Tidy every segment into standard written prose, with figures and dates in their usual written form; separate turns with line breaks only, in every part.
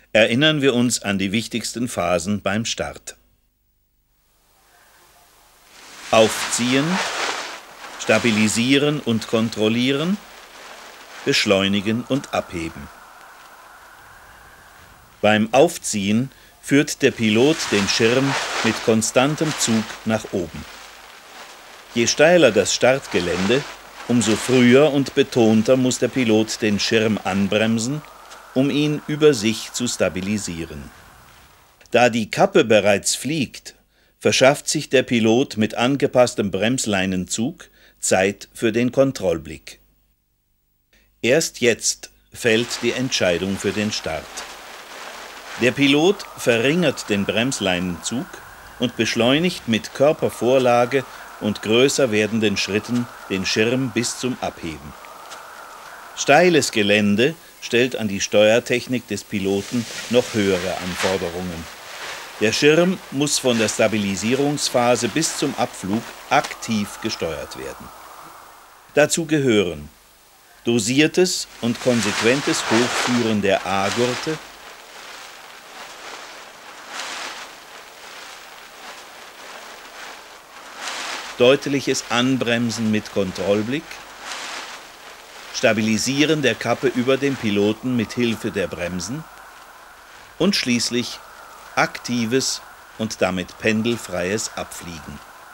Erinnern wir uns an die wichtigsten Phasen beim Start. Aufziehen, stabilisieren und kontrollieren, beschleunigen und abheben. Beim Aufziehen führt der Pilot den Schirm mit konstantem Zug nach oben. Je steiler das Startgelände, umso früher und betonter muss der Pilot den Schirm anbremsen, um ihn über sich zu stabilisieren. Da die Kappe bereits fliegt, verschafft sich der Pilot mit angepasstem Bremsleinenzug Zeit für den Kontrollblick. Erst jetzt fällt die Entscheidung für den Start. Der Pilot verringert den Bremsleinenzug und beschleunigt mit Körpervorlage und größer werdenden Schritten den Schirm bis zum Abheben. Steiles Gelände stellt an die Steuertechnik des Piloten noch höhere Anforderungen. Der Schirm muss von der Stabilisierungsphase bis zum Abflug aktiv gesteuert werden. Dazu gehören dosiertes und konsequentes Hochführen der A-Gurte, deutliches Anbremsen mit Kontrollblick, Stabilisieren der Kappe über dem Piloten mit Hilfe der Bremsen und schließlich aktives und damit pendelfreies Abfliegen.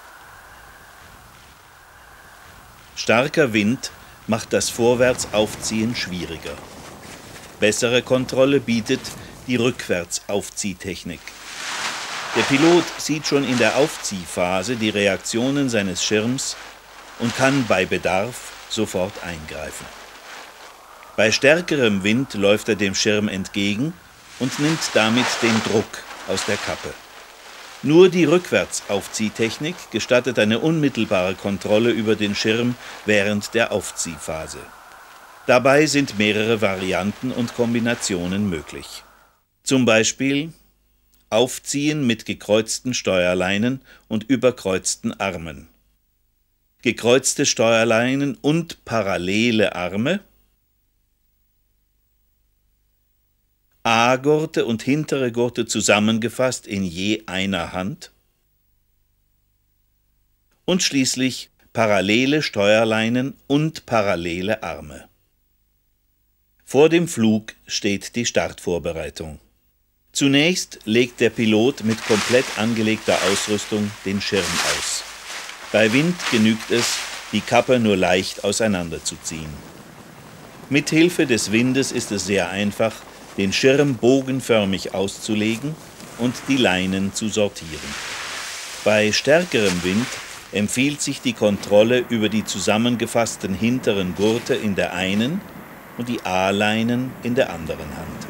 Starker Wind macht das Vorwärtsaufziehen schwieriger. Bessere Kontrolle bietet die Rückwärtsaufziehtechnik. Der Pilot sieht schon in der Aufziehphase die Reaktionen seines Schirms und kann bei Bedarf sofort eingreifen. Bei stärkerem Wind läuft er dem Schirm entgegen und nimmt damit den Druck aus der Kappe. Nur die Rückwärtsaufziehtechnik gestattet eine unmittelbare Kontrolle über den Schirm während der Aufziehphase. Dabei sind mehrere Varianten und Kombinationen möglich. Zum Beispiel Aufziehen mit gekreuzten Steuerleinen und überkreuzten Armen, gekreuzte Steuerleinen und parallele Arme, A-Gurte und hintere Gurte zusammengefasst in je einer Hand und schließlich parallele Steuerleinen und parallele Arme. Vor dem Flug steht die Startvorbereitung. Zunächst legt der Pilot mit komplett angelegter Ausrüstung den Schirm aus. Bei Wind genügt es, die Kappe nur leicht auseinanderzuziehen. Mithilfe des Windes ist es sehr einfach, den Schirm bogenförmig auszulegen und die Leinen zu sortieren. Bei stärkerem Wind empfiehlt sich die Kontrolle über die zusammengefassten hinteren Gurte in der einen und die A-Leinen in der anderen Hand.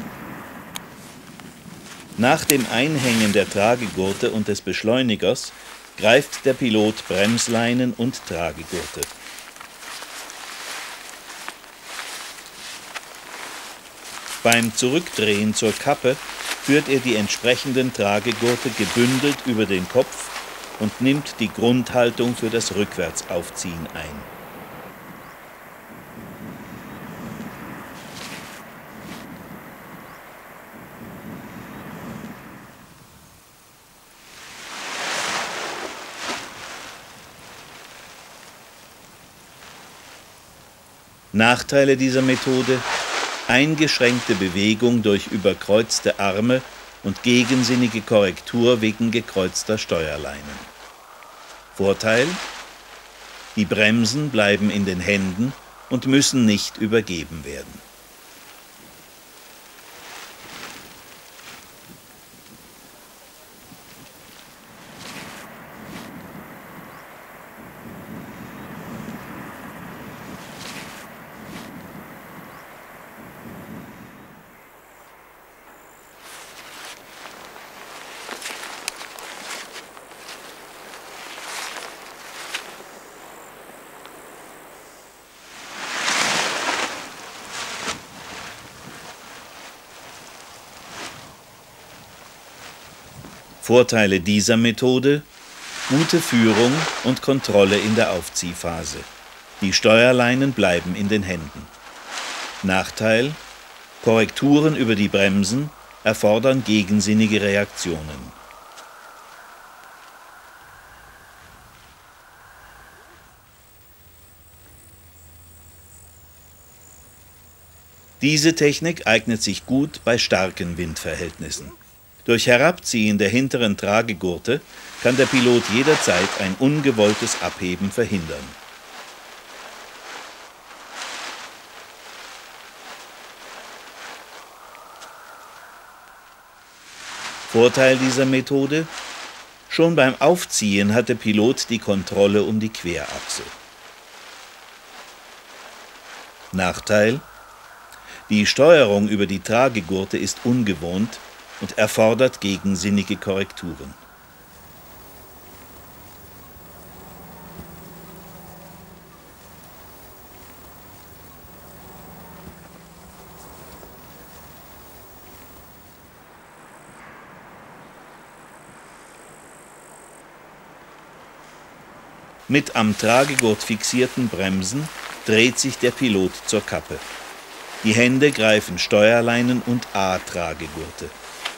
Nach dem Einhängen der Tragegurte und des Beschleunigers greift der Pilot Bremsleinen und Tragegurte. Beim Zurückdrehen zur Kappe führt er die entsprechenden Tragegurte gebündelt über den Kopf und nimmt die Grundhaltung für das Rückwärtsaufziehen ein. Nachteile dieser Methode: eingeschränkte Bewegung durch überkreuzte Arme und gegensinnige Korrektur wegen gekreuzter Steuerleinen. Vorteil: die Bremsen bleiben in den Händen und müssen nicht übergeben werden. Vorteile dieser Methode: gute Führung und Kontrolle in der Aufziehphase. Die Steuerleinen bleiben in den Händen. Nachteil: Korrekturen über die Bremsen erfordern gegensinnige Reaktionen. Diese Technik eignet sich gut bei starken Windverhältnissen. Durch Herabziehen der hinteren Tragegurte kann der Pilot jederzeit ein ungewolltes Abheben verhindern. Vorteil dieser Methode: Schon beim Aufziehen hat der Pilot die Kontrolle um die Querachse. Nachteil: Die Steuerung über die Tragegurte ist ungewohnt und erfordert gegensinnige Korrekturen. Mit am Tragegurt fixierten Bremsen dreht sich der Pilot zur Kappe. Die Hände greifen Steuerleinen und A-Tragegurte.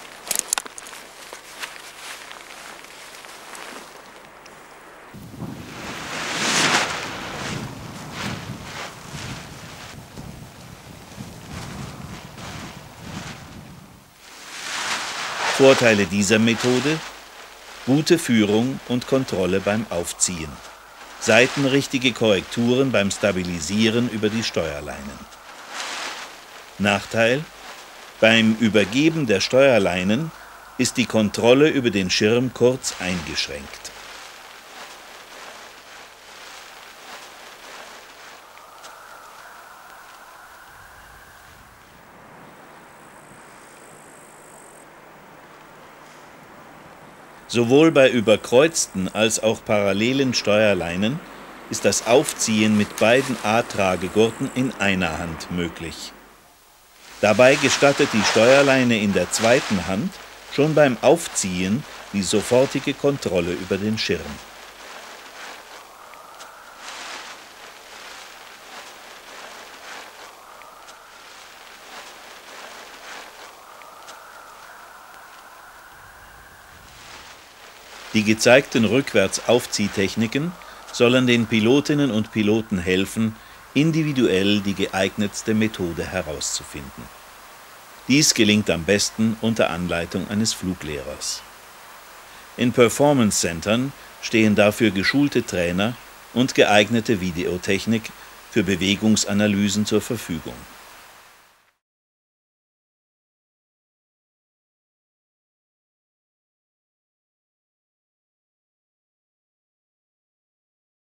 Vorteile dieser Methode: Gute Führung und Kontrolle beim Aufziehen. Seitenrichtige Korrekturen beim Stabilisieren über die Steuerleinen. Nachteil: Beim Übergeben der Steuerleinen ist die Kontrolle über den Schirm kurz eingeschränkt. Sowohl bei überkreuzten als auch parallelen Steuerleinen ist das Aufziehen mit beiden A-Tragegurten in einer Hand möglich. Dabei gestattet die Steuerleine in der zweiten Hand schon beim Aufziehen die sofortige Kontrolle über den Schirm. Die gezeigten Rückwärtsaufziehtechniken sollen den Pilotinnen und Piloten helfen, individuell die geeignetste Methode herauszufinden. Dies gelingt am besten unter Anleitung eines Fluglehrers. In Performance-Centern stehen dafür geschulte Trainer und geeignete Videotechnik für Bewegungsanalysen zur Verfügung.